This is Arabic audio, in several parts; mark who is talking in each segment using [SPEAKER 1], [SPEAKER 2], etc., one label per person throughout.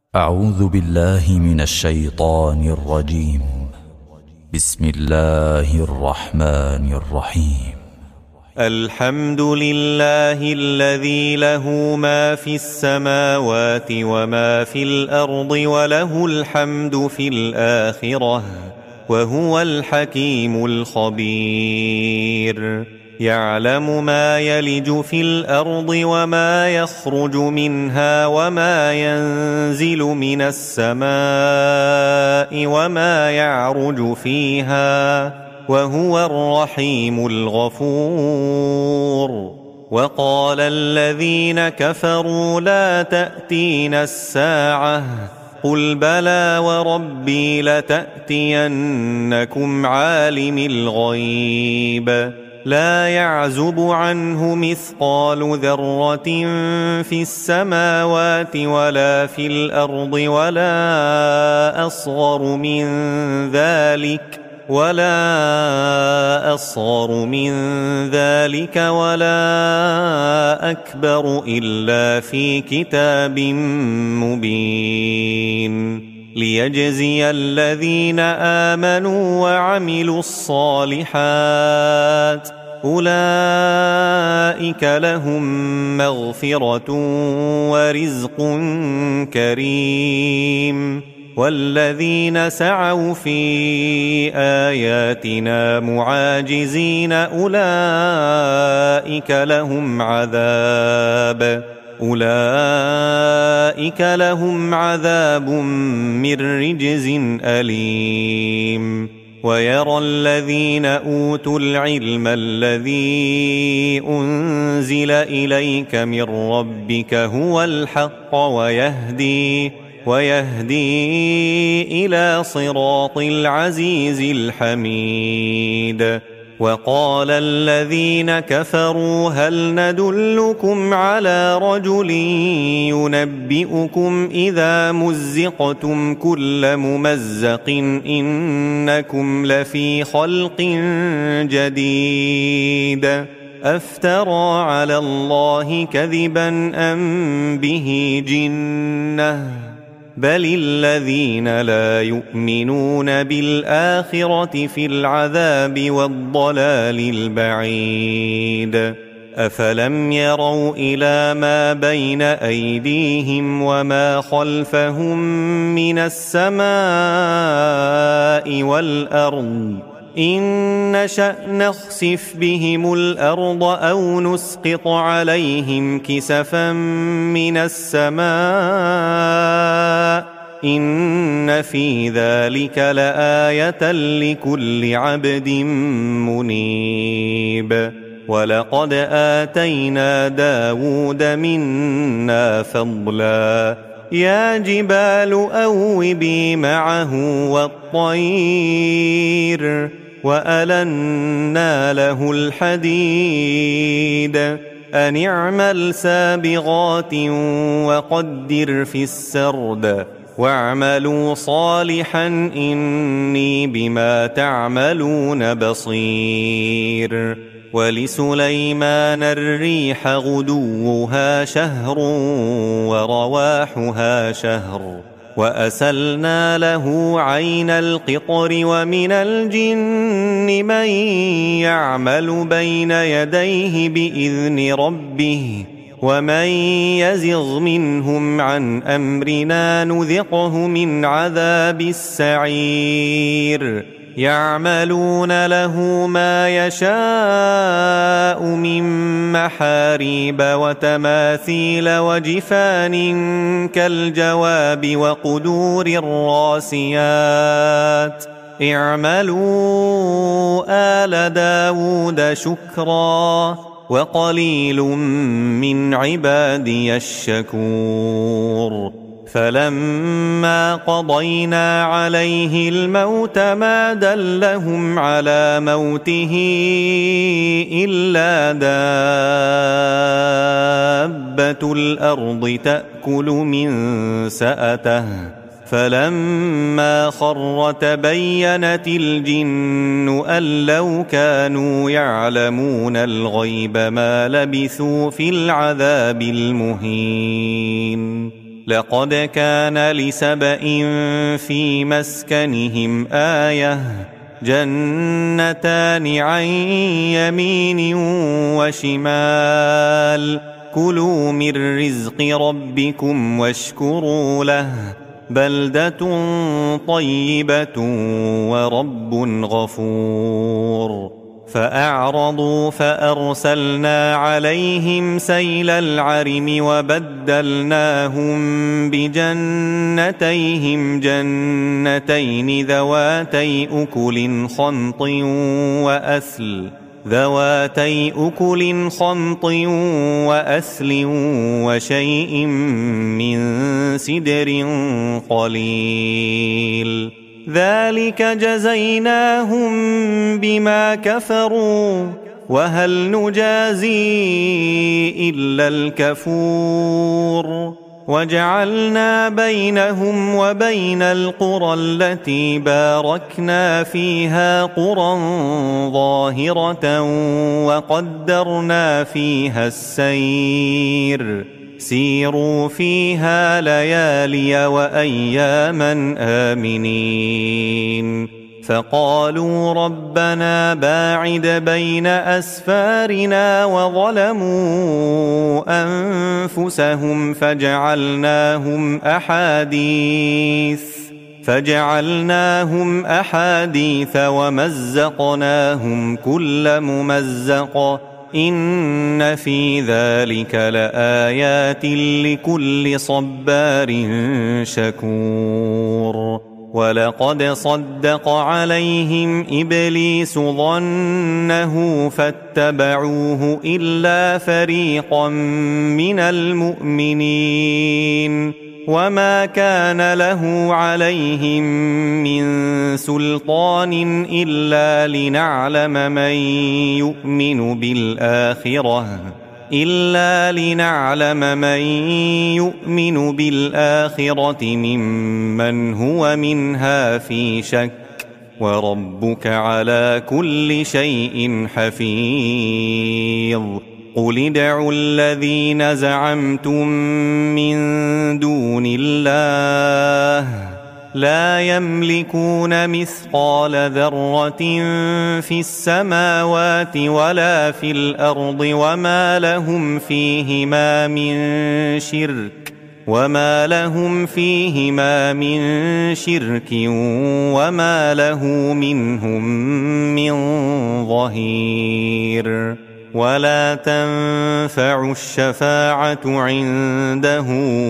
[SPEAKER 1] أعوذ بالله من الشيطان الرجيم. بسم الله الرحمن الرحيم.
[SPEAKER 2] الحمد لله الذي له ما في السماوات وما في الأرض وله الحمد في الآخرة وهو الحكيم الخبير. يعلم ما يلج في الأرض وما يخرج منها وما ينزل من السماء وما يعرج فيها وهو الرحيم الغفور. وقال الذين كفروا لا تأتينا الساعة قل بلى وربي لتأتينكم عالم الغيب لا يعزب عنه مثقال ذرة في السماوات ولا في الأرض ولا أصغر من ذلك ولا أكبر إلا في كتاب مبين ليجزي الذين آمنوا وعملوا الصالحات أولئك لهم مغفرة ورزق كريم. والذين سعوا في آياتنا معاجزين أولئك لهم عذاب من رجز أليم. ويرى الذين أوتوا العلم الذي أنزل إليك من ربك هو الحق ويهدي إلى صراط العزيز الحميد. وقال الذين كفروا هل ندلكم على رجل ينبئكم إذا مزقتم كل ممزق إنكم لفي خلق جديد أفترى على الله كذبا أم به جنة بل الذين لا يؤمنون بالآخرة في العذاب والضلال البعيد. أفلم يروا إلى ما بين أيديهم وما خلفهم من السماء والأرض إن نشأ نخسف بهم الأرض أو نسقط عليهم كسفا من السماء إن في ذلك لآية لكل عبد منيب. ولقد آتينا داود منا فضلا يا جبال أوبي معه والطير وألنا له الحديد أن اعمل سابغات وقدر في السرد واعملوا صالحا إني بما تعملون بصير. ولسليمان الريح غدوها شهر ورواحها شهر وأسلنا له عين القطر ومن الجن من يعمل بين يديه بإذن ربه ومن يزغ منهم عن أمرنا نذقه من عذاب السعير. يعملون له ما يشاء من محاريب وتماثيل وجفان كالجواب وقدور الراسيات اعملوا آل داود شكرا وقليل من عبادي الشكور. فلما قضينا عليه الموت ما دلهم على موته إلا دابة الأرض تأكل من سأته فلما خر تبينت الجن أن لو كانوا يعلمون الغيب ما لبثوا في العذاب المهين لقد كان لسبإ في مسكنهم آية جنتان عن يمين وشمال كلوا من رزق ربكم واشكروا له بلدة طيبة ورب غفور فأعرضوا فأرسلنا عليهم سيل العرم وبدلناهم بجنتيهم جنتين ذواتي أكل خمط وأثل وشيء من سدر قليل ذلك جزيناهم بما كفروا وهل نجازي إلا الكفور وجعلنا بينهم وبين القرى التي باركنا فيها قرى ظاهرة وقدرنا فيها السير سيروا فيها ليالي وأياما آمنين فقالوا ربنا باعد بين أسفارنا وظلموا أنفسهم فجعلناهم أحاديث ومزقناهم كل ممزق إن في ذلك لآيات لكل صبار شكور ولقد صدق عليهم إبليس ظنه فاتبعوه إلا فريقا من المؤمنين وما كان له عليهم من سلطان إلا لنعلم من يؤمن بالآخرة ممن هو منها في شك وربك على كل شيء حفيظ قل ادعوا الذين زعمتم من دون الله لا يملكون مثقال ذرة في السماوات ولا في الأرض وما لهم فيهما من شرك وما له منهم من ظهير ولا تنفع الشفاعة عنده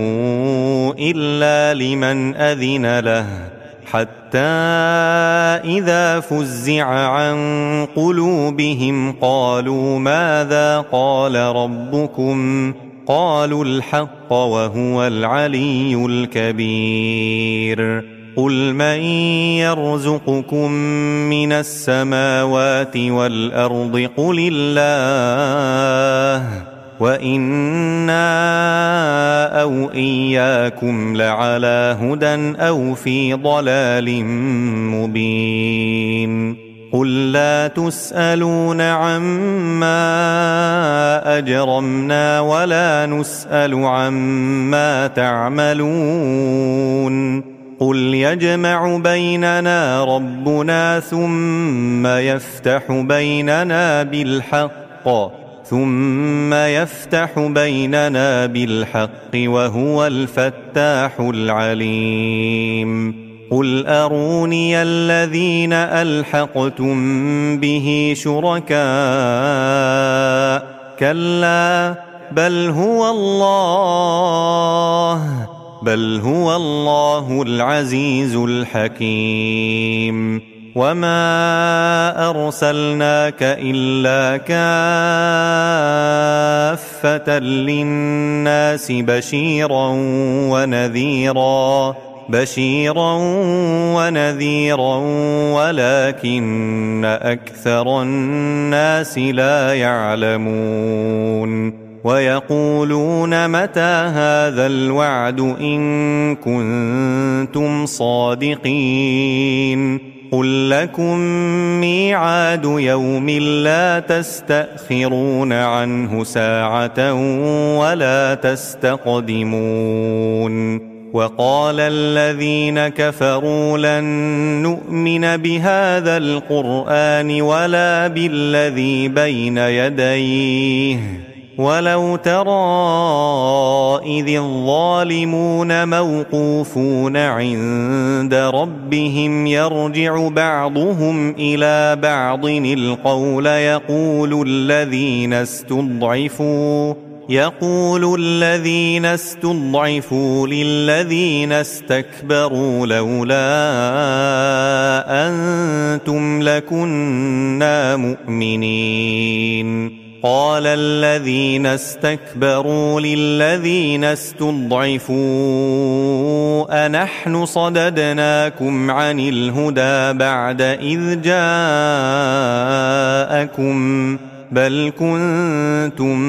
[SPEAKER 2] إلا لمن أذن له حتى إذا فزع عن قلوبهم قالوا ماذا قال ربكم قالوا الحق وهو العلي الكبير قل من يرزقكم من السماوات والأرض قل الله وإنا أو إياكم لعلى هدى أو في ضلال مبين قل لا تسألون عما أجرمنا ولا نسأل عما تعملون قل يجمع بيننا ربنا ثم يفتح بيننا بالحق وهو الفتاح العليم قل أروني الذين ألحقتم به شركاء كلا بل هو الله العزيز الحكيم وما أرسلناك إلا كافة للناس بشيرا ونذيرا ولكن أكثر الناس لا يعلمون ويقولون متى هذا الوعد إن كنتم صادقين قل لكم ميعاد يوم لا تستأخرون عنه ساعة ولا تستقدمون وقال الذين كفروا لن نؤمن بهذا القرآن ولا بالذي بين يديه ولو ترى إذ الظالمون موقوفون عند ربهم يرجع بعضهم إلى بعض القول يقول الذين استضعفوا للذين استكبروا لولا أنتم لكنا مؤمنين قال الذين استكبروا للذين استضعفوا أنحن صددناكم عن الهدى بعد إذ جاءكم بل كنتم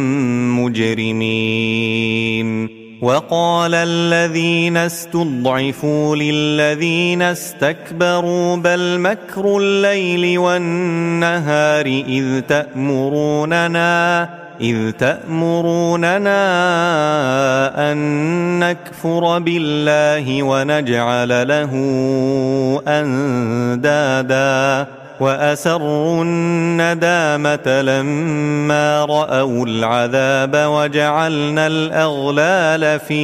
[SPEAKER 2] مجرمين وقال الذين استضعفوا للذين استكبروا بل مكر الليل والنهار إذ تأمروننا أن نكفر بالله ونجعل له أندادا وأسروا الندامة لما رأوا العذاب وجعلنا الأغلال في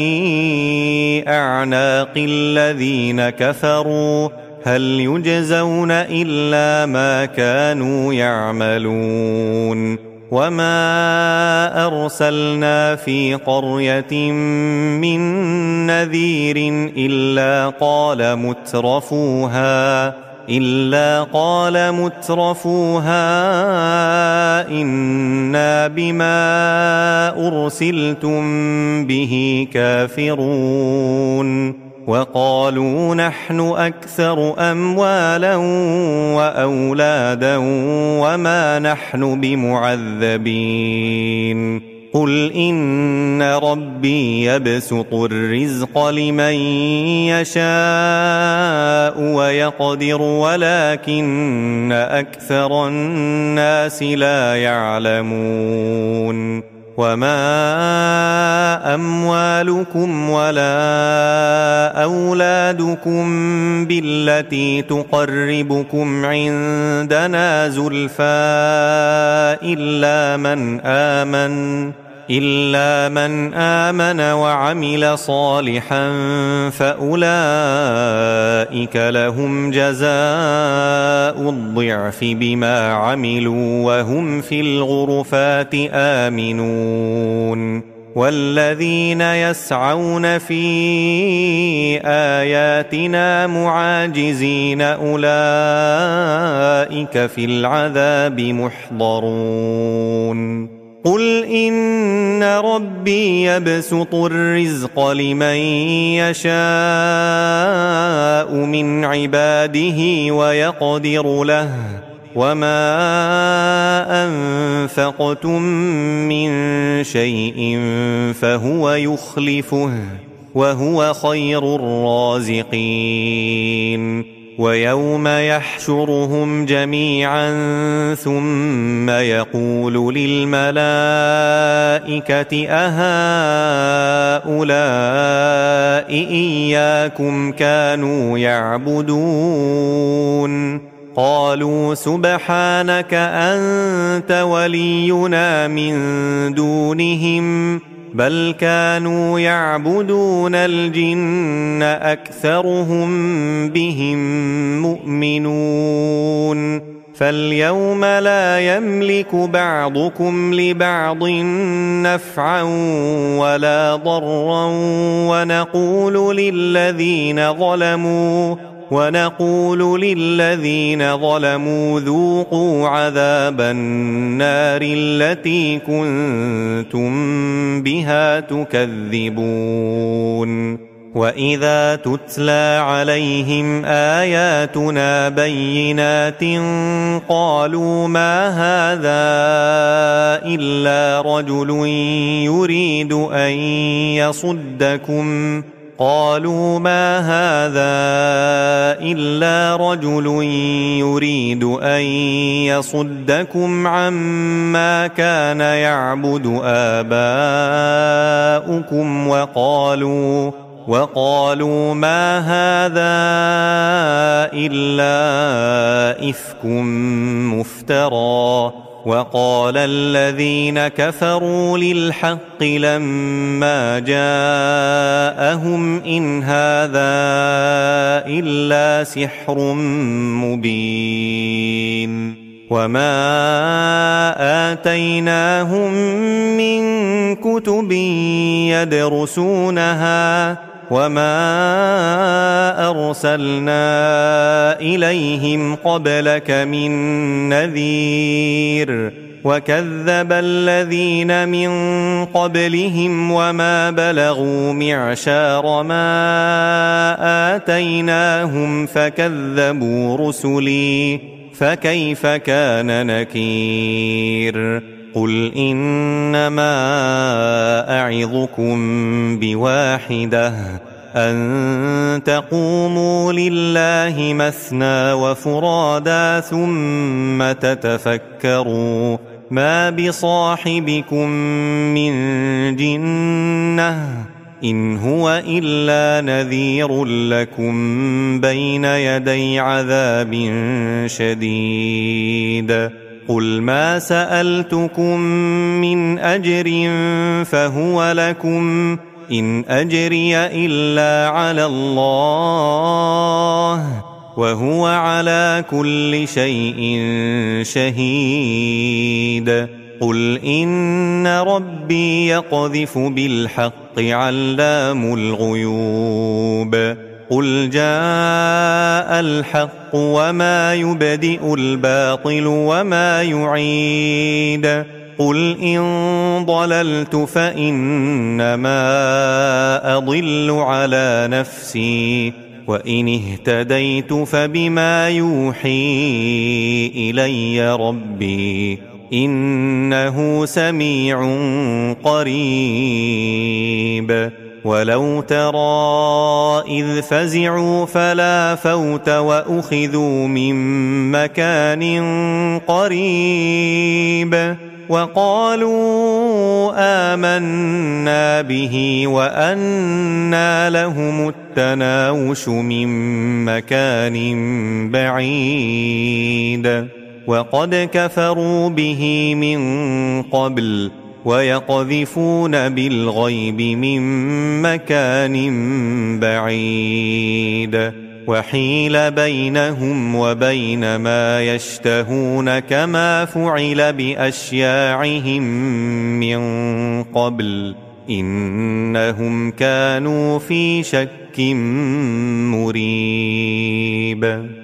[SPEAKER 2] أعناق الذين كفروا هل يجزون إلا ما كانوا يعملون وما أرسلنا في قرية من نذير إلا قال مترفوها إنا بما أرسلتم به كافرون وقالوا نحن أكثر أموالا وأولادا وما نحن بمعذبين قل إن ربي يبسط الرزق لمن يشاء ويقدر ولكن أكثر الناس لا يعلمون وما أموالكم ولا أولادكم بالتي تقربكم عندنا زلفى إلا من آمن وعمل صالحا فأولئك لهم جزاء الضعف بما عملوا وهم في الغرفات آمنون والذين يسعون في آياتنا معاجزين أولئك في العذاب محضرون قل إن ربي يبسط الرزق لمن يشاء من عباده ويقدر له وما أنفقتم من شيء فهو يخلفه وهو خير الرازقين ويوم يحشرهم جميعا ثم يقول للملائكة أهؤلاء إياكم كانوا يعبدون قالوا سبحانك أنت ولينا من دونهم بل كانوا يعبدون الجن أكثرهم بهم مؤمنون فاليوم لا يملك بعضكم لبعض نفعا ولا ضرا ونقول للذين ظلموا ذوقوا عذاب النار التي كنتم بها تكذبون وإذا تتلى عليهم آياتنا بينات قالوا ما هذا إلا رجل قالوا ما هذا إلا رجل يريد أن يصدكم عما كان يعبد آباؤكم وقالوا ما هذا إلا إفك مفترى. وقال الذين كفروا للحق لما جاءهم إن هذا إلا سحر مبين. وما آتيناهم من كتب يدرسونها وما أرسلنا إليهم قبلك من نذير. وكذب الذين من قبلهم وما بلغوا معشار ما آتيناهم فكذبوا رسلي فكيف كان نكير. قل إنما أعظكم بواحدة أن تقوموا لله مثنى وفرادا ثم تتفكروا ما بصاحبكم من جنة إن هو إلا نذير لكم بين يدي عذاب شديد. قل ما سألتكم من أجر فهو لكم إن أجري إلا على الله وهو على كل شيء شهيد. قل إن ربي يقذف بالحق علام الغيوب. قل جاء الحق وما يبدئ الباطل وما يعيد. قل إن ضللت فإنما أضل على نفسي وإن اهتديت فبما يوحي إلي ربي إنه سميع قريب. ولو ترى إذ فزعوا فلا فوت وأخذوا من مكان قريب وقالوا آمنا به وأنى لهم التناوش من مكان بعيد. وقد كفروا به من قبل ويقذفون بالغيب من مكان بعيد. وحيل بينهم وبين ما يشتهون كما فعل بأشياعهم من قبل إنهم كانوا في شك مريب.